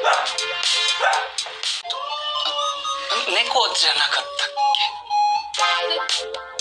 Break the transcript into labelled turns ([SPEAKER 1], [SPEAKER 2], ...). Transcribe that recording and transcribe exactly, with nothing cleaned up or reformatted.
[SPEAKER 1] 猫じゃなかったっけ？